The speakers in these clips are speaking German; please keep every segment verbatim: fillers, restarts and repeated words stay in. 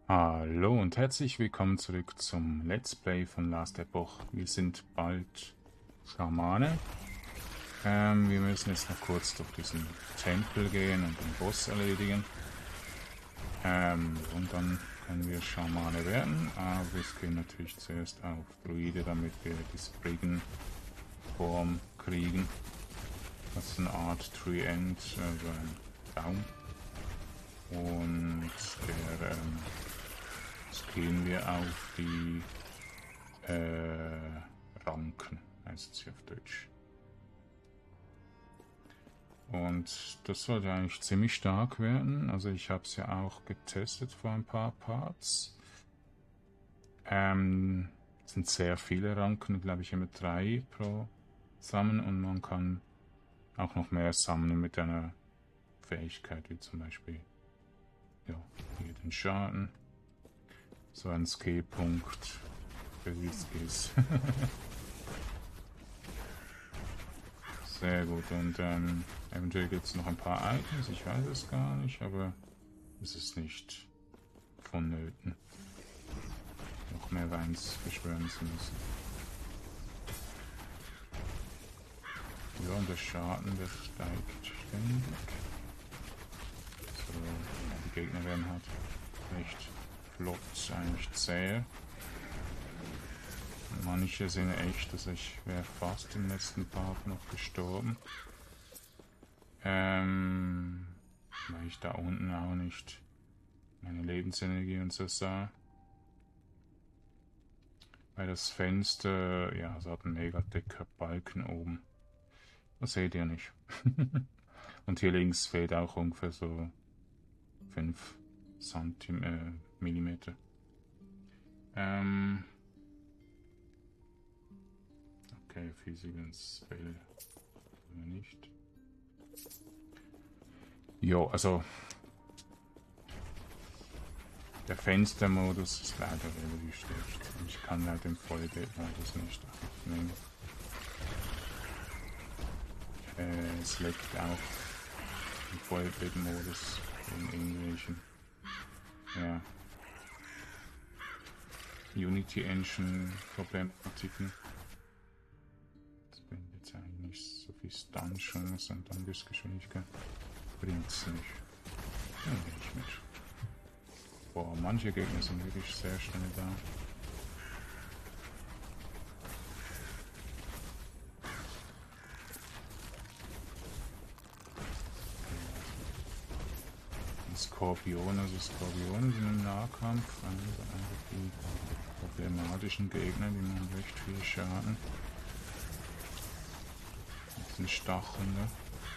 Hallo und herzlich willkommen zurück zum Let's Play von Last Epoch. Wir sind bald Schamane. Ähm, wir müssen jetzt noch kurz durch diesen Tempel gehen und den Boss erledigen. Ähm, und dann können wir Schamane werden, aber wir gehen natürlich zuerst auf Druide, damit wir diese Briggen-Form kriegen. Das ist eine Art Tree-End, also ein Baum. Und der ähm, skillen wir auf die äh, Ranken, heißt sie auf Deutsch. Und das sollte eigentlich ziemlich stark werden. Also ich habe es ja auch getestet vor ein paar Parts. Ähm, es sind sehr viele Ranken, glaube ich immer drei pro Summon, und man kann auch noch mehr sammeln mit einer Fähigkeit, wie zum Beispiel ja, hier den Schaden. So ein Skill-Punkt für die Skills. Sehr gut, und ähm, eventuell gibt es noch ein paar Items, ich weiß es gar nicht, aber es ist nicht vonnöten, noch mehr Weins beschwören zu müssen. Ja, und der Schaden, der steigt ständig. So, ja, die Gegner werden halt recht flott, eigentlich zäh. Manche sind echt, dass ich wäre fast im letzten Part noch gestorben. Ähm, weil ich da unten auch nicht meine Lebensenergie und so sah. Weil das Fenster, ja, es hat einen mega dicker Balken oben. Das seht ihr nicht. Und hier links fehlt auch ungefähr so fünf Millimeter. Ähm, okay, Physical Spell wir nicht. Jo, also der Fenstermodus ist leider relativ schlecht. Ich kann halt im Vollbildmodus nicht aufnehmen. Äh, es leckt auch im Vollbildmodus in irgendwelchen ja, Unity Engine Problematiken. Das bringt jetzt eigentlich nicht so viel Stun-Chance und Angriffsgeschwindigkeit. Bringt es nicht. Ja, nicht mit. Boah, manche Gegner sind wirklich sehr schnell da. Skorpione, also Skorpione sind im Nahkampf also einfach die problematischen Gegner, die machen recht viel Schaden. Das sind Stacheln, ne?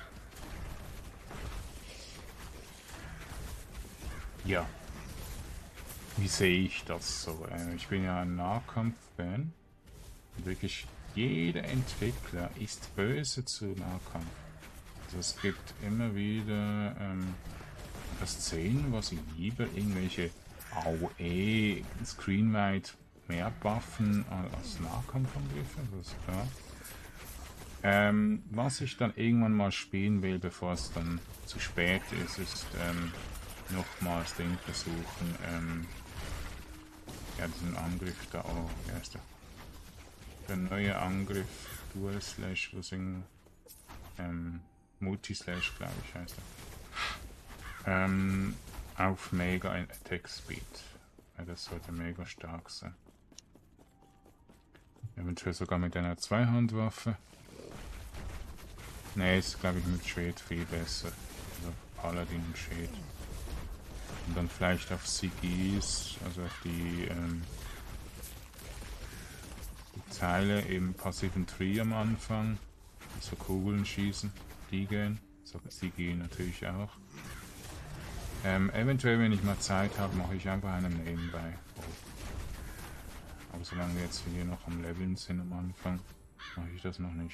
Ja. Wie sehe ich das so? Ich bin ja ein Nahkampf-Fan. Wirklich jeder Entwickler ist böse zu Nahkampf. Also es gibt immer wieder ähm, Szenen, wo sie lieber irgendwelche A O E Screenwide mehr buffen als Nahkampfangriffe, das ist klar. Ähm, was ich dann irgendwann mal spielen will, bevor es dann zu spät ist, ist ähm, nochmals den versuchen, ähm, ja, diesen Angriff da, oh, wie heißt der? Der neue Angriff, Dual Slash, was in ähm, Multi-Slash, glaube ich, heißt er. Ähm, auf Mega Attack Speed. Ja, das sollte mega stark sein. Eventuell sogar mit einer Zweihandwaffe. Ne, ist glaube ich mit Schwert viel besser. Also Paladin und Schwert. Und dann vielleicht auf Sigis, also auf die, ähm, die Teile im passiven Tree am Anfang. So Kugeln schießen, die gehen. So Sigi natürlich auch. Ähm, eventuell, wenn ich mal Zeit habe, mache ich einfach einen nebenbei. Oh. Aber solange wir jetzt hier noch am Leveln sind am Anfang, mache ich das noch nicht.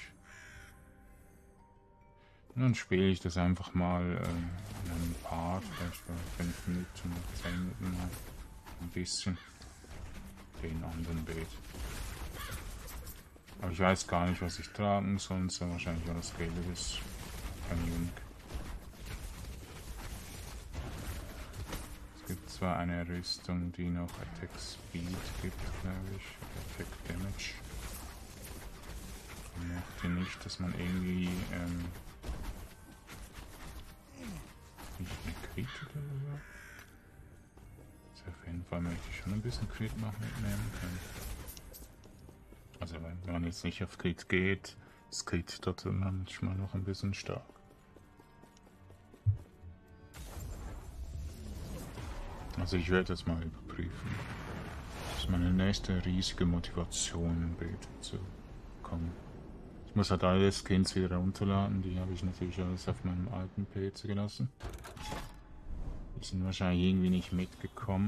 Und dann spiele ich das einfach mal ähm, in einem Part, vielleicht für fünf Minuten oder zehn Minuten mal ein bisschen den anderen Bild. Aber ich weiß gar nicht, was ich tragen soll, so wahrscheinlich war das Gelbe ist kein Link. Es gibt zwar eine Rüstung, die noch Attack Speed gibt, glaube ich. Attack Damage. Ich möchte nicht, dass man irgendwie ähm, nicht mehr Crit oder so. Also auf jeden Fall möchte ich schon ein bisschen Crit noch mitnehmen können. Also wenn man jetzt nicht auf Crit geht, ist Crit dort manchmal noch ein bisschen stark. Also ich werde das mal überprüfen. Das ist meine nächste riesige Motivation, im Bild zu kommen. Ich muss halt alle Skins wieder runterladen, die habe ich natürlich alles auf meinem alten P C gelassen. Die sind wahrscheinlich irgendwie nicht mitgekommen.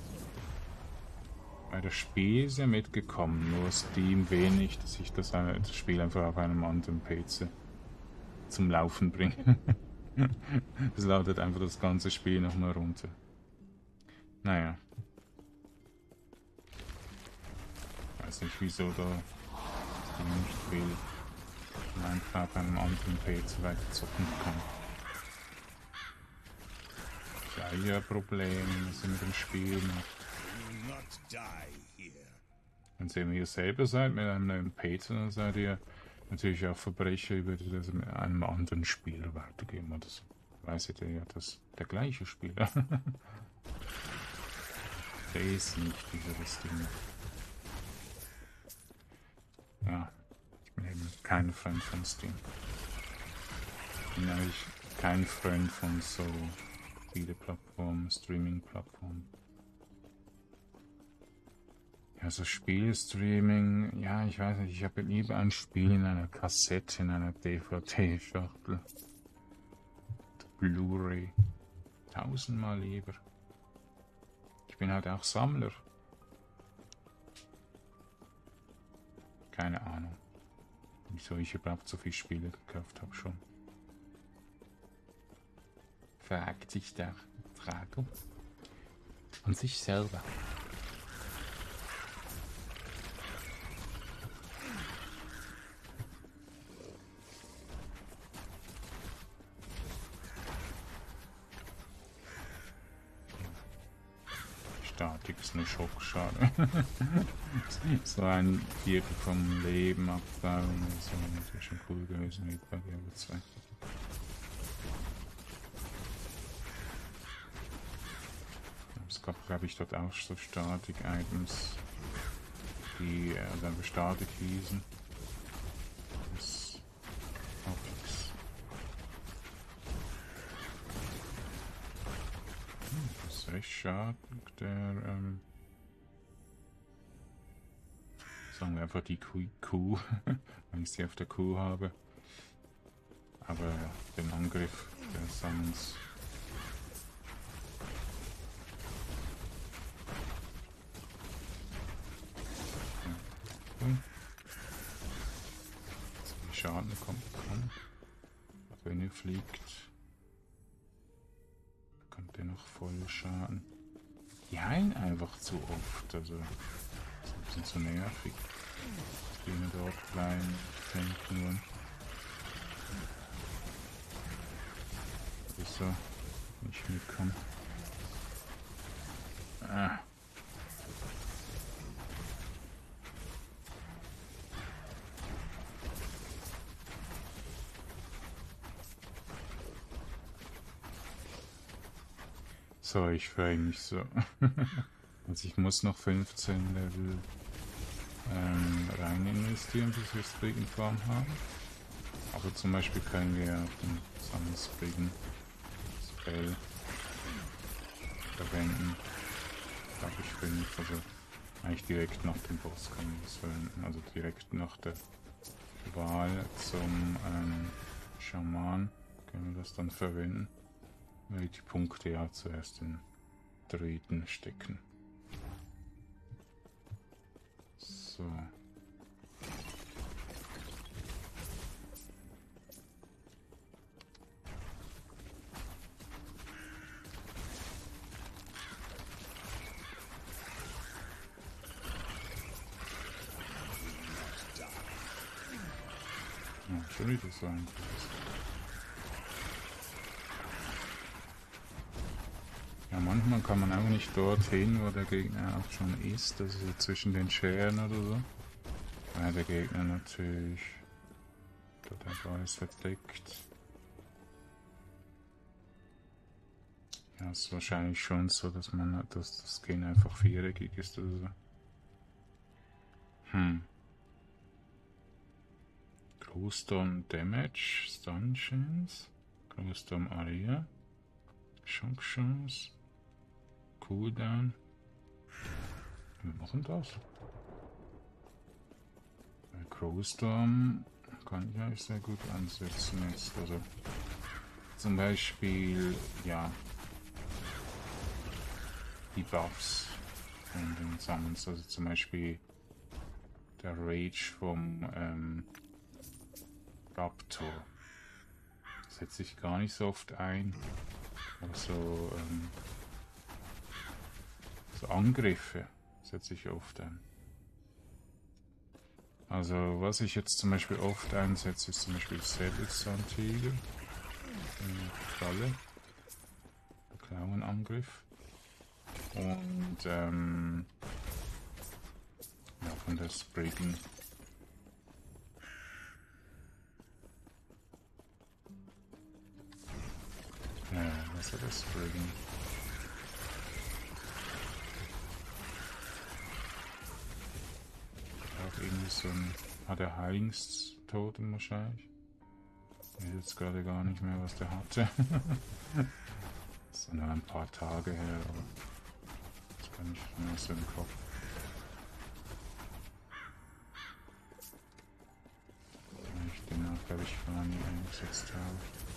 Bei der Spiel ist ja mitgekommen, nur Steam will nicht, dass ich das, das Spiel einfach auf einem anderen P C zum Laufen bringe. Das ladet einfach das ganze Spiel nochmal runter. Naja. Ich weiß nicht, wieso da nicht will. Einfach auf einem anderen P C weiter zocken kann. Ja, ja, Problem, was ihr mit dem Spiel macht. Wenn ihr mir selber seid mit einem neuen P C, dann seid ihr natürlich auch Verbrecher, über die das mit einem anderen Spieler weitergeben. Oder so. Weiß ihr ja, dass der gleiche Spieler. Der ist nicht dieser Ding. Ja, ich bin eben kein Freund von Steam. Ich bin eigentlich kein Freund von so Spieleplattformen, Streaming-Plattformen. Ja, so Spielstreaming, ja, ich weiß nicht, ich habe lieber ein Spiel in einer Kassette, in einer D V D-Schachtel. Blu-ray. Tausendmal lieber. Ich bin halt auch Sammler. Keine Ahnung, wieso ich überhaupt so viele Spiele gekauft habe schon. Fragt sich der Frage an sich selber. Statik ist eine Schockschale. So ein Viertel vom Leben abbauen, das wäre natürlich schon cool gewesen wie bei Diablo zwei. Es gab, glaube ich, dort auch so Statik-Items, die also einfach Statik hießen. Das Optics. Hm, das ist echt schade, der, ähm, sagen wir einfach die Kuh, Kuh wenn ich sie auf der Kuh habe. Aber ja, den Angriff der Summons. Wie Schaden kommt, kann. Wenn ihr fliegt, bekommt ihr noch voll Schaden. Die heilen einfach zu oft, also die sind so nervig. Die mir dort bleiben, denken nur. Wieso nicht mitkommen? Ah. So, ich freue mich so. Also ich muss noch fünfzehn Level ähm, rein investieren, bis wir Spriggan-Farm haben. Aber zum Beispiel können wir den Summon Spell verwenden. Glaube ich fünf, also eigentlich direkt nach dem Boss können wir das verwenden. Also direkt nach der Wahl zum ähm, Schaman können wir das dann verwenden. Weil die Punkte ja zuerst in Druiden stecken. So. Ja, schon wieder so ein Ja, manchmal kann man auch nicht dorthin, wo der Gegner auch schon ist, also so zwischen den Scheren oder so. Weil der Gegner natürlich dort einfach alles verdeckt. Ja, ist wahrscheinlich schon so, dass man dass das Skin einfach viereckig ist oder so. Hm. Glowstone Damage, Stun Chance, Glowstone Area, Shock Chance, Cooldown. Wir machen das. Bei Glowstorm kann ich eigentlich sehr gut ansetzen jetzt. Also zum Beispiel, ja, die Buffs von den Summons, also zum Beispiel der Rage vom ähm, Raptor. Setze ich gar nicht so oft ein, aber so, ähm, so Angriffe setze ich oft ein. Also was ich jetzt zum Beispiel oft einsetze, ist zum Beispiel Säbelzahntiger, Falle, Klauenangriff und ähm, ja, von der Spriggan. Ja, was war das Spriggan? Auch irgendwie so ein, hat er Heilungstotem wahrscheinlich. Ich weiß jetzt gerade gar nicht mehr, was der hatte. Das ist nur ein paar Tage her, aber das kann ich nicht so im Kopf. Weil ich den auch, glaube ich, gar nie eingesetzt habe.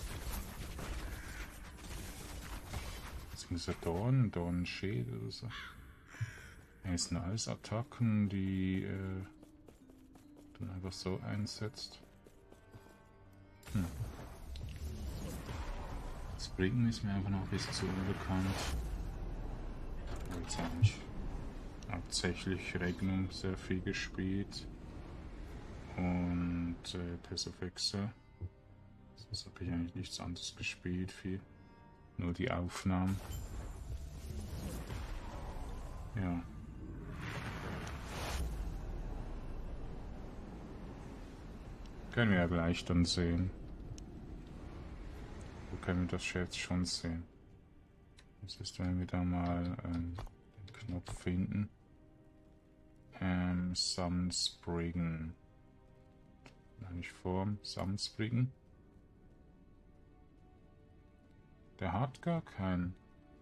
Beziehungsweise Dorn, Dornenschild oder so. Es sind alles Attacken, die äh, dann einfach so einsetzt. Hm. Spriggan ist mir einfach noch ein bisschen zu unbekannt. Ich habe jetzt eigentlich hauptsächlich Regnum sehr viel gespielt. Und äh, Tales of Exile. Sonst habe ich eigentlich nichts anderes gespielt, viel. Nur die Aufnahmen. Ja. Können wir ja gleich dann sehen. Wo können wir das jetzt schon sehen? Das ist, wenn wir da mal ähm, den Knopf finden. Ähm, Summon Spriggan. Eigentlich Form, Summon Spriggan. Der hat gar keinen.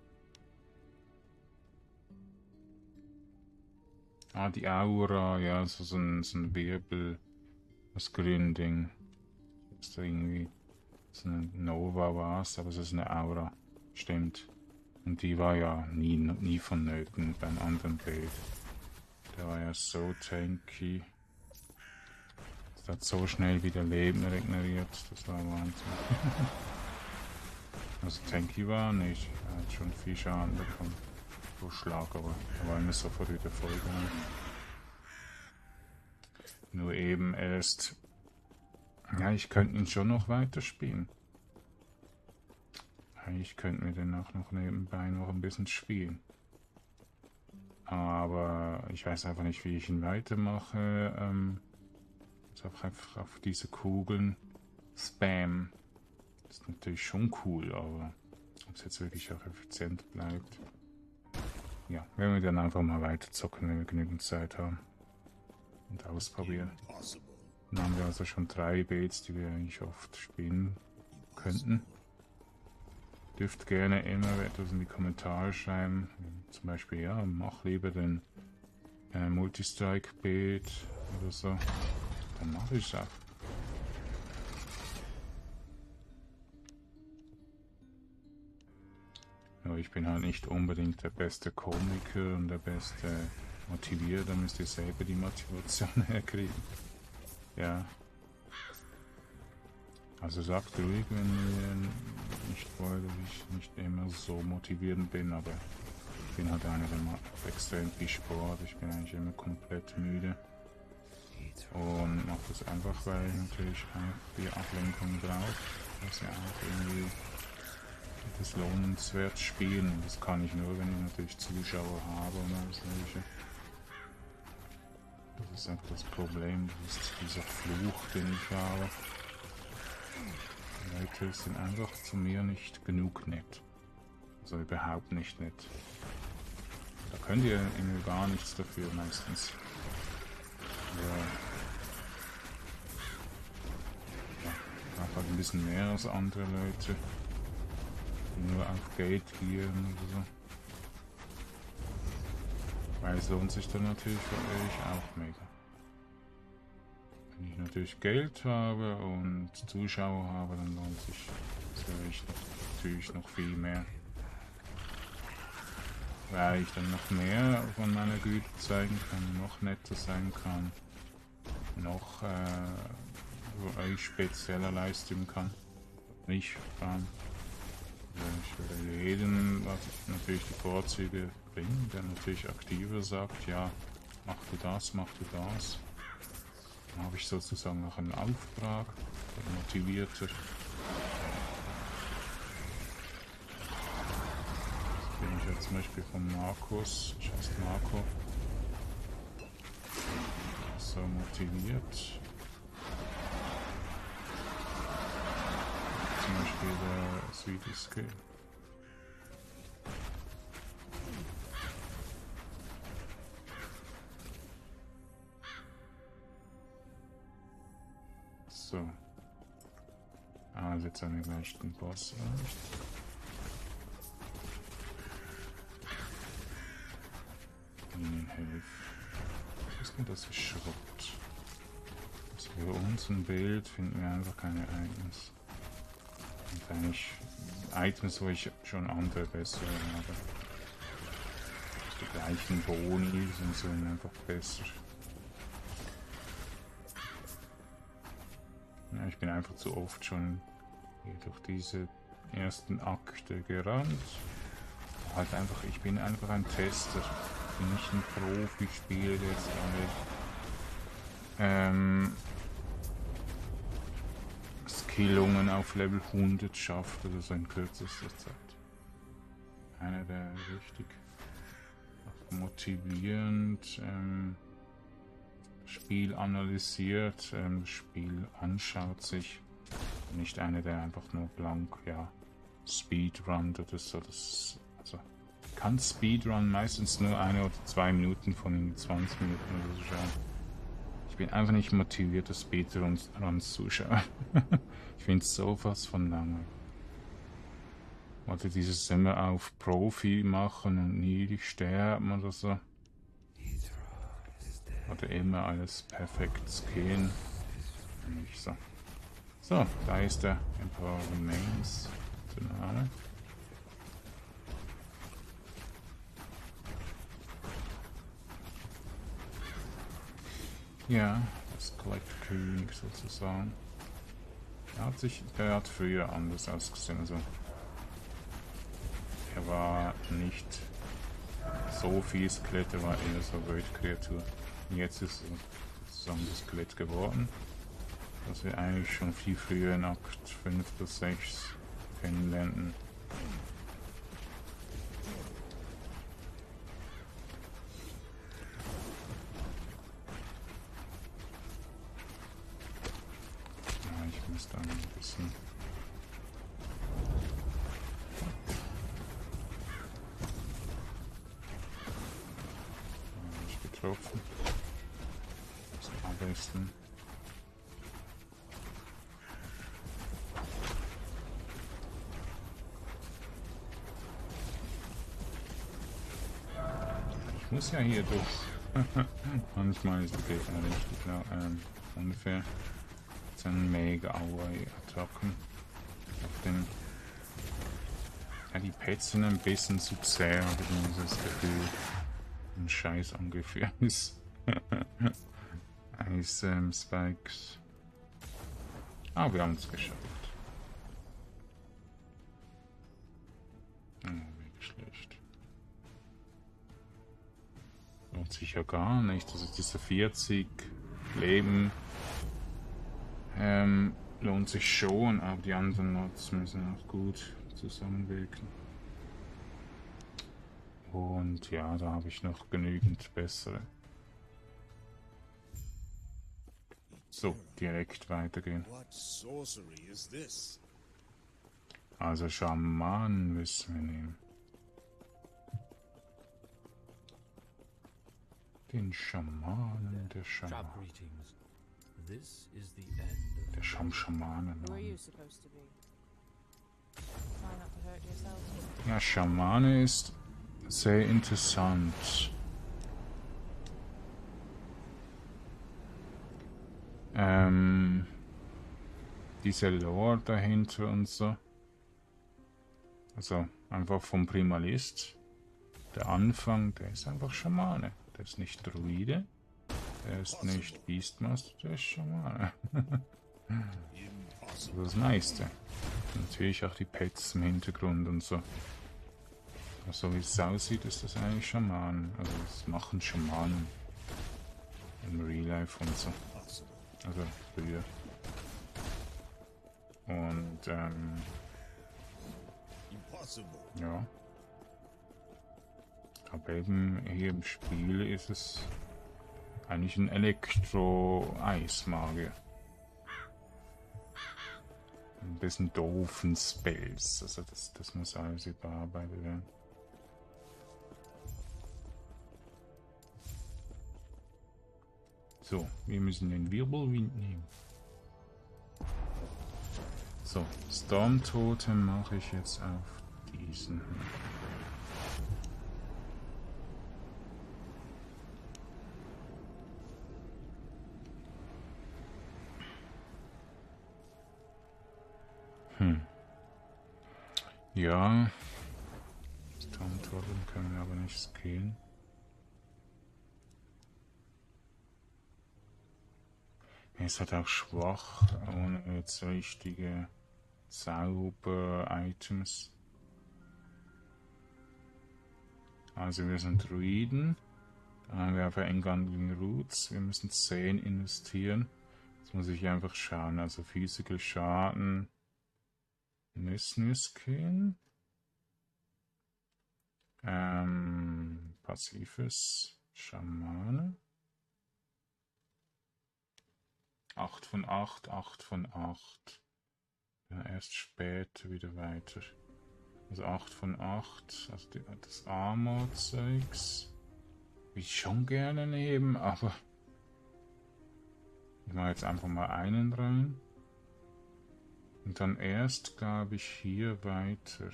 Ah, die Aura, ja, so, so, ein, so ein Wirbel. Das grüne Ding. Ist da irgendwie so eine Nova war's, aber es ist eine Aura. Stimmt. Und die war ja nie, nie vonnöten beim anderen Bild. Der war ja so tanky. Das hat so schnell wieder Leben regeneriert. Das war Wahnsinn. Also tanky war er nicht. Er hat schon viel Schaden bekommen. Pro Schlag, aber er war immer sofort wieder vollgegangen. Nur eben erst. Ja, ich könnte ihn schon noch weiterspielen. Ich könnte mir den auch noch nebenbei noch ein bisschen spielen. Aber ich weiß einfach nicht, wie ich ihn weitermache. Ähm, ist auch einfach auf diese Kugeln Spam. Das ist natürlich schon cool, aber ob es jetzt wirklich auch effizient bleibt. Ja, werden wir dann einfach mal weiter zocken, wenn wir genügend Zeit haben. Und ausprobieren. Dann haben wir also schon drei Baits, die wir eigentlich oft spielen könnten. Dürft gerne immer etwas in die Kommentare schreiben. Zum Beispiel, ja, mach lieber den äh, Multistrike-Bait oder so. Dann mache ich es auch. Aber ich bin halt nicht unbedingt der beste Komiker und der beste Motivierer. Da müsst ihr selber die Motivation herkriegen. Ja. Also sagt ruhig, wenn ihr nicht wollt, dass ich nicht immer so motivierend bin, aber ich bin halt einer, der macht extrem viel Sport. Ich bin eigentlich immer komplett müde. Und mache das einfach, weil ich natürlich auch die Ablenkung brauche, dass ihr auch irgendwie das lohnenswert spielen. Und das kann ich nur, wenn ich natürlich Zuschauer habe und alles Mögliche. Das ist einfach das Problem, das ist dieser Fluch, den ich habe. Die Leute sind einfach zu mir nicht genug nett. Also überhaupt nicht nett. Da könnt ihr irgendwie gar nichts dafür meistens. Ja. Ja, einfach ein bisschen mehr als andere Leute, die nur auf Geld gehen oder so. Weil es lohnt sich dann natürlich für euch auch mega. Wenn ich natürlich Geld habe und Zuschauer habe, dann lohnt sich das für euch natürlich noch viel mehr. Weil ich dann noch mehr von meiner Güte zeigen kann, noch netter sein kann, noch äh, für euch spezieller leisten kann. Nicht vor allem. Also ich würde jedem natürlich die Vorzüge bringen, der natürlich aktiver sagt, ja, mach du das, mach du das. Dann habe ich sozusagen noch einen Auftrag, motivierter. Jetzt bin ich ja zum Beispiel von Markus, ich heiße Marco, so motiviert. Zum Beispiel der Sweetie Skill. So. Ah, jetzt haben wir gleich den Boss erreicht. Ihnen helfen. Was ist denn das für Schrott? Also für uns ein Bild finden wir einfach keine Items. Und eigentlich Items, wo ich schon andere bessere habe. Die gleichen Boni sind so einfach besser. Ja, ich bin einfach zu oft schon hier durch diese ersten Akte gerannt. Halt einfach, ich bin einfach ein Tester. Ich bin nicht ein Profi, spiele jetzt alle ähm, Skillungen auf Level hundert schafft oder so in kürzester Zeit. Einer, der richtig motivierend ähm, Spiel analysiert, ähm, das Spiel anschaut sich. Nicht einer, der einfach nur blank, ja, Speedrun oder so. Das, also, kann Speedrun meistens nur eine oder zwei Minuten von den zwanzig Minuten oder so schauen. Ich bin einfach nicht motivierter Speedruns Zuschauer. Ich finde es sowas von langweilig. Oder dieses immer auf Profi machen und nie sterben oder so. Oder immer alles perfekt skillen. Nicht so. So, da ist der Emperor Remains. Name. Ja, das Skelett-König sozusagen. Er hat sich, er hat früher anders ausgesehen. Also er war nicht so viel Skelett, er war eher so Wildkreatur. Jetzt ist er sozusagen das Skelett geworden, das wir eigentlich schon viel früher in Akt fünf bis sechs kennenlernen. Ja, ich muss dann ein bisschen nicht getroffen. Am besten. Ich muss ja hier durch. Manchmal ist der Gegner richtig ähm, ungefähr. Das sind mega Aua-Attacken. Auf dem. Ja, die Pets sind ein bisschen zu sehr, habe ich dieses Gefühl. Ein scheiß ungefähr ist. Ice ähm, Spikes. Ah, wir haben es geschafft. Oh, wie schlecht. Lohnt sich ja gar nicht. Also diese vierzig Leben ähm, lohnt sich schon, aber die anderen Nots müssen auch gut zusammenwirken. Und ja, da habe ich noch genügend bessere. So, direkt weitergehen. Also Schamanen müssen wir nehmen. Den Schamanen, der Schaman. Der Scham-Schamanen. Ja, Schamane ist sehr interessant. Ähm, diese Lore dahinter und so. Also einfach vom Primalist. Der Anfang, der ist einfach Schamane. Der ist nicht Druide. Der ist nicht Beastmaster, der ist Schamane. Das ist das meiste. Natürlich auch die Pets im Hintergrund und so. So wie es aussieht, ist das eigentlich Schamanen. Also das machen Schamanen im Real Life und so. Also früher. Und ähm, ja. Aber eben hier im Spiel ist es eigentlich ein Elektro-Eismagier. Ein bisschen doofen Spells. Also das, das muss alles überarbeitet werden. So, wir müssen den Wirbelwind nehmen. So, Storm-Totem mache ich jetzt auf diesen. Hm. Ja. Storm-Totem können wir aber nicht skillen. Er ist halt auch schwach, ohne jetzt richtige Zauber-Items. Also wir sind Druiden. Dann haben wir einfach Engangling Roots. Wir müssen zehn investieren. Jetzt muss ich einfach schauen. Also Physical Schaden müssen wir skillen. Ähm, passives Schamane. acht von acht, acht von acht. Dann erst später wieder weiter. Also acht von acht. Also die, das Armor-Zeugs. Will ich schon gerne nehmen, aber ich mache jetzt einfach mal einen rein. Und dann erst, glaube ich, hier weiter.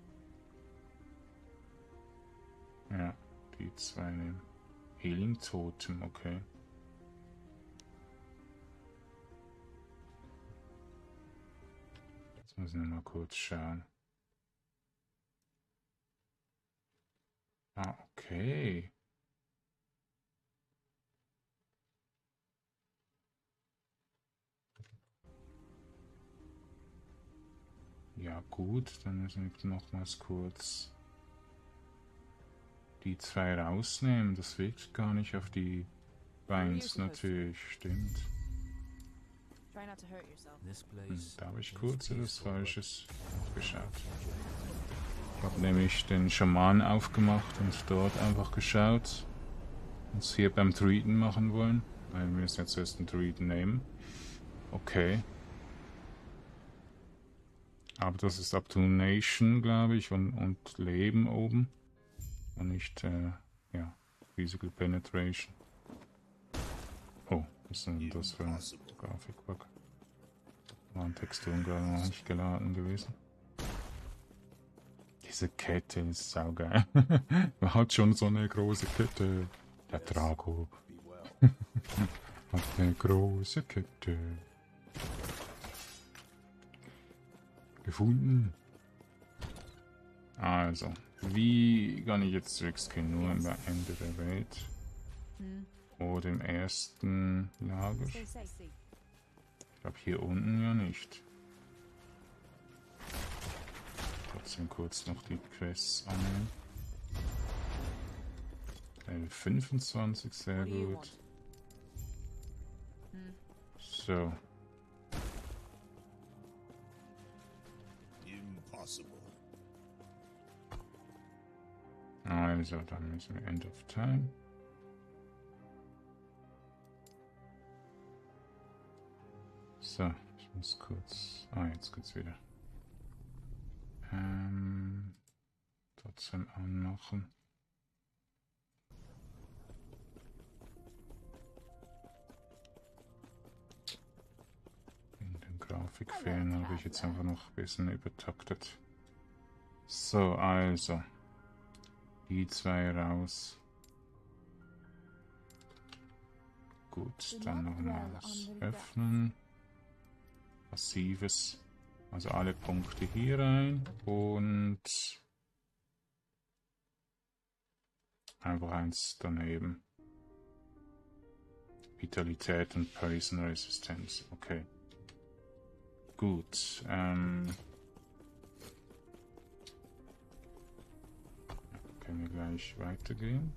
Ja, die zwei nehmen. Healing Totem, okay. Jetzt muss ich noch mal kurz schauen. Ah, okay. Ja gut, dann müssen wir nochmals kurz die zwei rausnehmen. Das wirkt gar nicht auf die Beins natürlich, stimmt. Hm, da habe ich kurz etwas Falsches geschaut. Ich habe nämlich den Schaman aufgemacht und dort einfach geschaut. Uns hier beim Druiden machen wollen. Weil wir müssen jetzt erst einen Druiden nehmen. Okay. Aber das ist Attunation, glaube ich, und, und Leben oben. Und nicht, äh, ja, Physical Penetration. Oh, was ist denn das für ein Grafikbug? Waren Texturen gerade noch nicht geladen gewesen. Diese Kette ist saugeil. Man hat schon so eine große Kette. Der Drago hat eine große Kette gefunden. Also, wie kann ich jetzt zurückgehen? Nur am Ende der Welt. Oder im ersten Lager. Ich glaube hier unten ja nicht. Trotzdem kurz noch die Quests annehmen. Level fünfundzwanzig, sehr gut. So. Also, dann müssen wir End of Time. So, ich muss kurz... Ah, jetzt geht's wieder. Ähm... Trotzdem anmachen. In den Grafikfehlen habe ich jetzt einfach noch ein bisschen übertaktet. So, also. Die zwei raus. Gut, dann nochmal das Öffnen. Passives. Also alle Punkte hier rein und einfach eins daneben. Vitalität und Poison Resistenz. Okay. Gut. Ähm, können wir gleich weitergehen.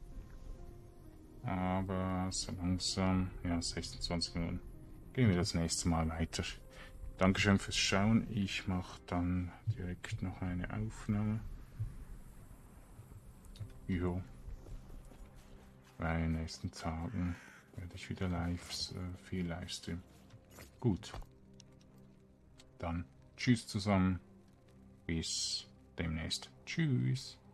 Aber so langsam, ja, sechsundzwanzig Minuten. Gehen wir das nächste Mal weiter. Dankeschön fürs Schauen. Ich mache dann direkt noch eine Aufnahme. Jo. Weil in den nächsten Tagen werde ich wieder live, äh, viel Livestream. Gut. Dann tschüss zusammen. Bis demnächst. Tschüss.